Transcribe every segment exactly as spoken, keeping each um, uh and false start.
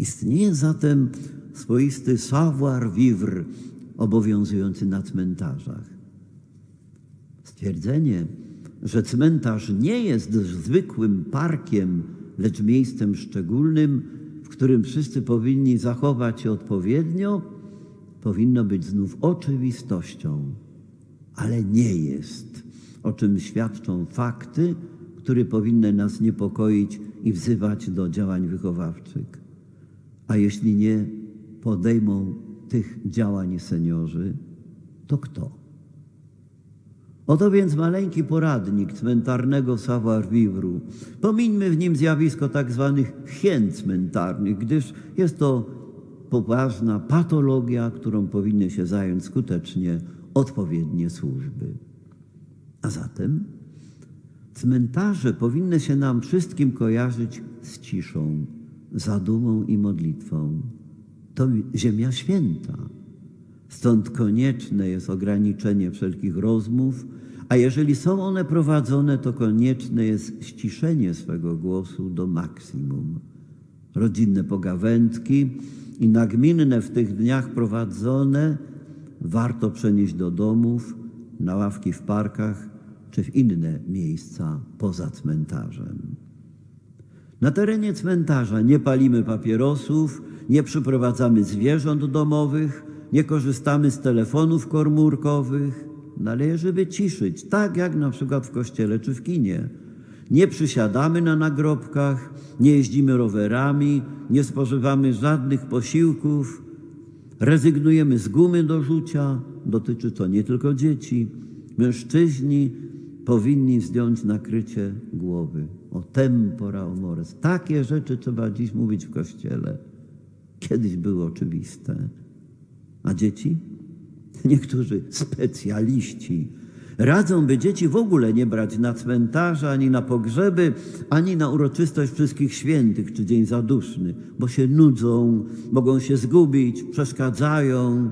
Istnieje zatem swoisty savoir-vivre obowiązujący na cmentarzach. Stwierdzenie, że cmentarz nie jest zwykłym parkiem, lecz miejscem szczególnym, w którym wszyscy powinni zachować się odpowiednio, powinno być znów oczywistością, ale nie jest, o czym świadczą fakty, które powinny nas niepokoić i wzywać do działań wychowawczych. A jeśli nie podejmą tych działań seniorzy, to kto? Oto więc maleńki poradnik cmentarnego savoir-vivre. Pomińmy w nim zjawisko tak zwanych hien cmentarnych, gdyż jest to poważna patologia, którą powinny się zająć skutecznie odpowiednie służby. A zatem cmentarze powinny się nam wszystkim kojarzyć z ciszą, zadumą i modlitwą. To ziemia święta. Stąd konieczne jest ograniczenie wszelkich rozmów, a jeżeli są one prowadzone, to konieczne jest ściszenie swego głosu do maksimum. Rodzinne pogawędki i nagminne w tych dniach prowadzone warto przenieść do domów, na ławki w parkach czy w inne miejsca poza cmentarzem. Na terenie cmentarza nie palimy papierosów, nie przyprowadzamy zwierząt domowych, nie korzystamy z telefonów komórkowych. Należy wyciszyć, tak jak na przykład w kościele czy w kinie. Nie przysiadamy na nagrobkach, nie jeździmy rowerami, nie spożywamy żadnych posiłków, rezygnujemy z gumy do rzucia. Dotyczy to nie tylko dzieci. Mężczyźni powinni zdjąć nakrycie głowy. O tempora mores. Takie rzeczy trzeba dziś mówić w kościele. Kiedyś były oczywiste. A dzieci? Niektórzy specjaliści radzą, by dzieci w ogóle nie brać na cmentarze, ani na pogrzeby, ani na uroczystość Wszystkich Świętych czy Dzień Zaduszny, bo się nudzą, mogą się zgubić, przeszkadzają.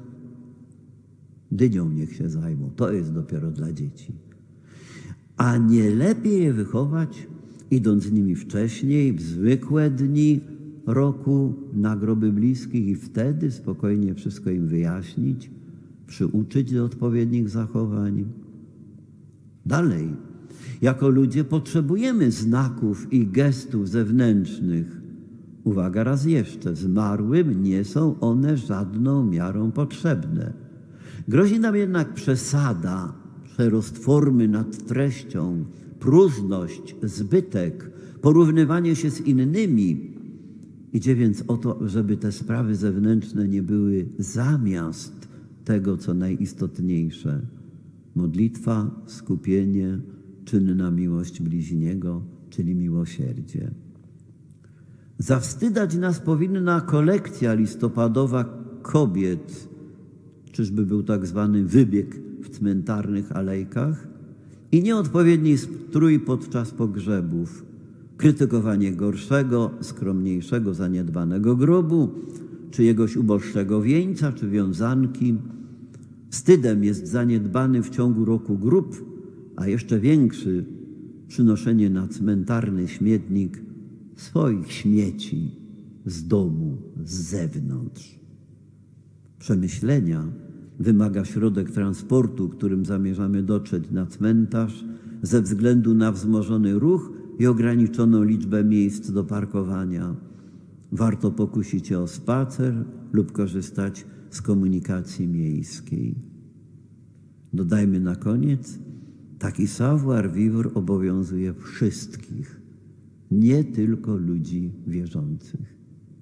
Dynią niech się zajmą, to jest dopiero dla dzieci. A nie lepiej je wychować, idąc z nimi wcześniej, w zwykłe dni roku na groby bliskich i wtedy spokojnie wszystko im wyjaśnić, przyuczyć do odpowiednich zachowań. Dalej, jako ludzie potrzebujemy znaków i gestów zewnętrznych. Uwaga raz jeszcze, zmarłym nie są one żadną miarą potrzebne. Grozi nam jednak przesada, przerost formy nad treścią, próżność, zbytek, porównywanie się z innymi. Idzie więc o to, żeby te sprawy zewnętrzne nie były zamiast tego, co najistotniejsze. Modlitwa, skupienie, czynna miłość bliźniego, czyli miłosierdzie. Zawstydać nas powinna kolekcja listopadowa kobiet, czyżby był tak zwany wybieg w cmentarnych alejkach, i nieodpowiedni strój podczas pogrzebów, krytykowanie gorszego, skromniejszego, zaniedbanego grobu, czyjegoś uboższego wieńca czy wiązanki. Wstydem jest zaniedbany w ciągu roku grób, a jeszcze większy przynoszenie na cmentarny śmietnik swoich śmieci z domu, z zewnątrz. Przemyślenia wymaga środek transportu, którym zamierzamy dotrzeć na cmentarz ze względu na wzmożony ruch i ograniczoną liczbę miejsc do parkowania. Warto pokusić się o spacer lub korzystać z komunikacji miejskiej. Dodajmy na koniec, taki savoir-vivre obowiązuje wszystkich, nie tylko ludzi wierzących.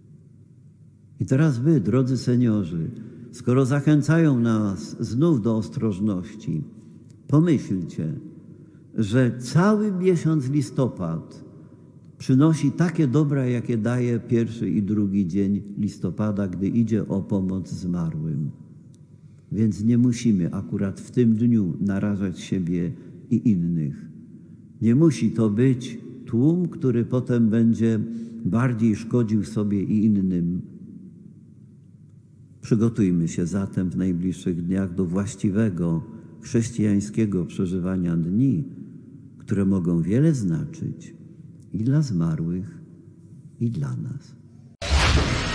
I teraz wy, drodzy seniorzy, skoro zachęcają nas znów do ostrożności, pomyślcie, że cały miesiąc listopad przynosi takie dobra, jakie daje pierwszy i drugi dzień listopada, gdy idzie o pomoc zmarłym. Więc nie musimy akurat w tym dniu narażać siebie i innych. Nie musi to być tłum, który potem będzie bardziej szkodził sobie i innym. Przygotujmy się zatem w najbliższych dniach do właściwego, chrześcijańskiego przeżywania dni, które mogą wiele znaczyć i dla zmarłych, i dla nas. Thank you.